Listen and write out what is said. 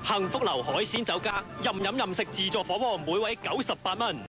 幸福樓海鮮酒家，任飲任食自助火鍋，每位98蚊。